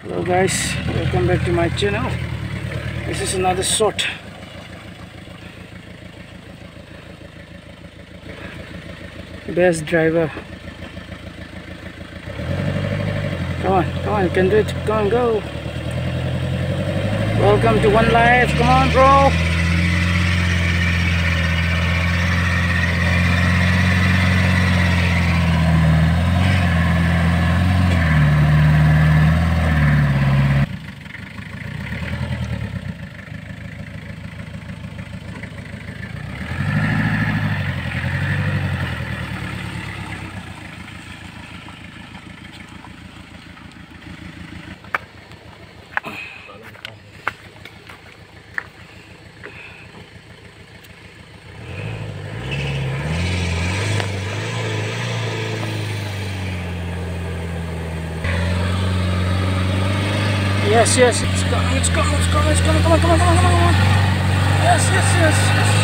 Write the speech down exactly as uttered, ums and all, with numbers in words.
Hello guys, welcome back to my channel. This is another shot. Best driver. Come on, come on, you can do it. Come on, go. Welcome to One Life. Come on, bro. Yes, yes, it's coming, it's coming, it's coming, it's coming, come on, come on, come on, come on, come on. Yes, yes, yes, yes.